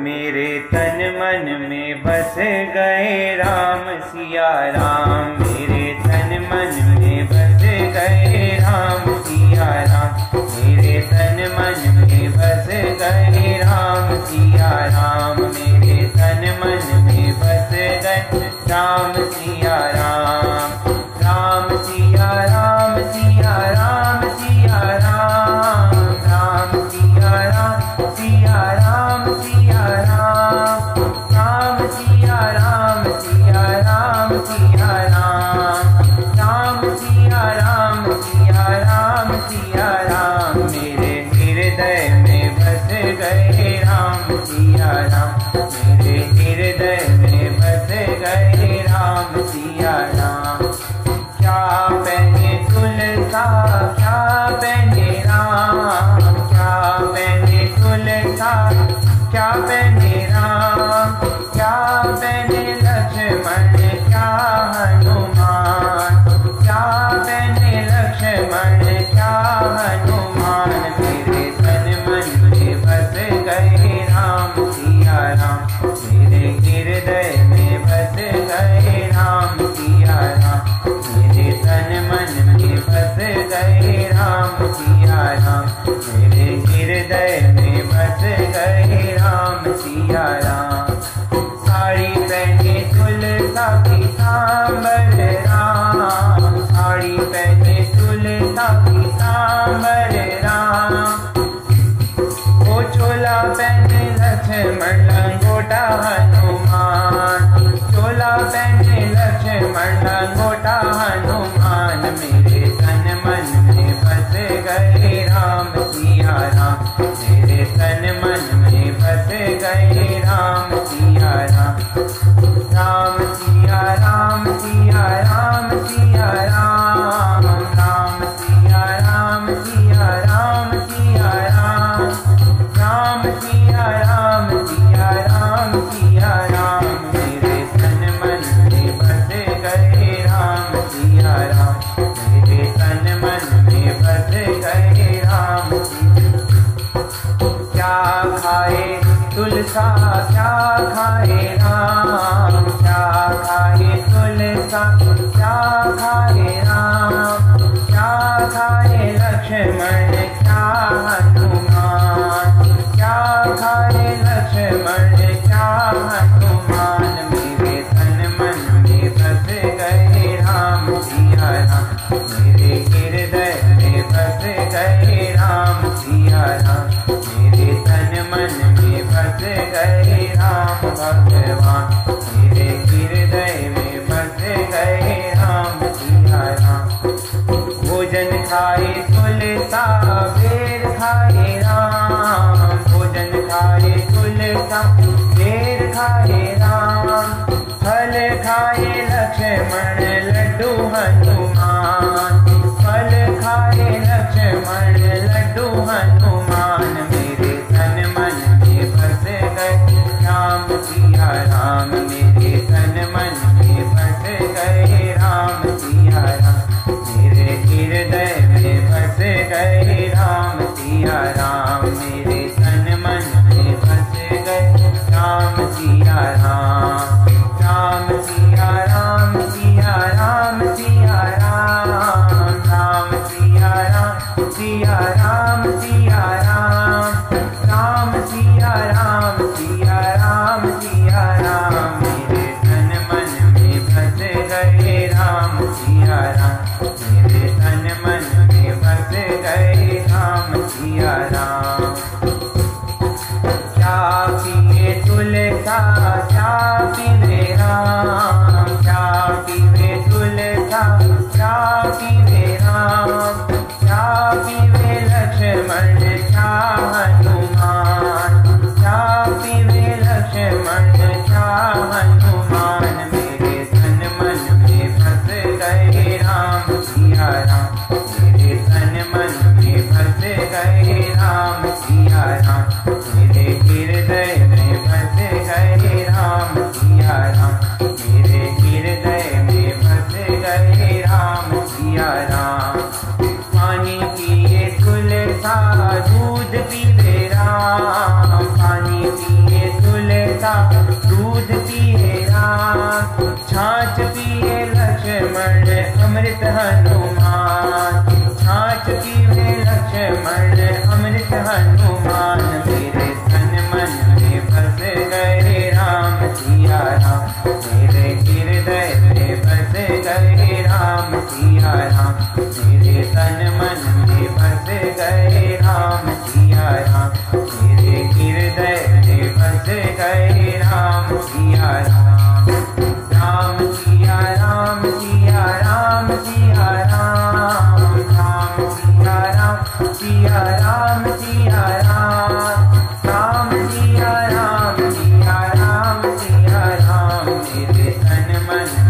मेरे तन मन में बस गए राम सिया राम, मेरे तन मन में बस गए राम सिया राम, मेरे तन मन में बस गए राम सिया राम, मेरे तन मन में बस गए राम सिया राम। राम सिया राम सिया राम सिया राम, राम सिया राम सिया राम सिया राम, राम सिया राम सिया राम सिया राम, राम सिया राम सिया राम सिया राम, मेरे हृदय में बस गए राम सिया राम, मेरे हृदय में बस गए राम सिया राम। क्या पहने तुलसा क्या पहने राम, क्या पहने तुलसा क्या पहने राम, क्या पहने लक्ष्मण क्या हनुमान, क्या पहने लक्ष्मण क्या हनुमान, मेरे तन मन में बस गए राम सिया राम, मेरे हृदय में बस गए राम सिया राम, मेरे तन मन में बस गए राम सिया राम, मेरे हृदय में बस गए राम सिया राम। साड़ी पहने तुलसा पीतांबर राम, साड़ी पहने तुलसा पीतांबर राम, वो चोला पहने लक्ष्मण लंगोटा हनुमान, चोला पहने लक्ष्मण लंगोटा हनुमान, मेरे तन मन में बस गए राम सिया राम, मेरे तन मन में बस गए राम सिया राम। राम सिया राम सिया राम सिया राम, राम सिया राम सिया राम सिया राम, राम सिया राम सिया राम सिया राम, मेरे तन मन में बस गए राम सिया राम, मेरे तन मन में बस गए राम सिया। क्या खाए तुलसा क्या खाए राम, क्या खाए तुलसा क्या खाए राम, क्या खाए लक्ष्मण क्या हनुमान, क्या खाए लक्ष्मण क्या हनुमान, मेरे तन मन में बस गए राम सिया राम, मेरे हृदय में बस गए राम सिया राम, मेरे तन मन में बस गए राम भगवान, मेरे हृदय में बस गए राम सिया राम। भोजन खाए तुलसा बेर खाए राम, भोजन खाए तुलसा बेर खाए राम, फल खाए लक्ष्मण लड्डू हनुमान, फल खाए लक्ष्मण लड्डू हनुमान, मेरे तन मन में बस गए राम सिया राम, मेरे तन मन में बस गए राम सिया राम, मेरे हृदय में बस गए राम सिया राम, मेरे तन मन में बस गए राम सिया राम। राम सिया राम सिया राम सिया राम, राम सिया राम सिया राम सिया राम, राम सिया राम सिया राम सिया राम, मेरे तन मन में बस गए राम सिया राम, मेरे तन मन में बस गए राम सिया राम। क्या पिए तुलसा क्या पीवे राम, क्या पीवे तुलसा क्या पीवे राम, क्या पीवे लक्ष्मण क्या हनुमान, क्या पीवे लक्ष्मण क्या हनुमान, मेरे तन मन में बस गए राम सिया राम, मेरे तन मन में बस गए राम सिया राम, मेरे हृदय में बस गए राम सिया राम, मेरे हृदय में बस गए राम सिया राम। पानी पिए तुलसा दूध पीवे अमृत हनुमान। छाछ पीवे लक्ष्मण अमृत हनुमान, मेरे तन मन में बस गए राम सिया राम, मेरे हृदय में बस गए राम सिया राम, मेरे तन मन में बस गए राम सिया राम, मेरे हृदय में बस गए राम सिया राम। राम सिया राम सिया राम सिया राम, राम सिया राम सिया राम सिया राम, राम सिया राम सिया राम सिया राम, मेरे तन मन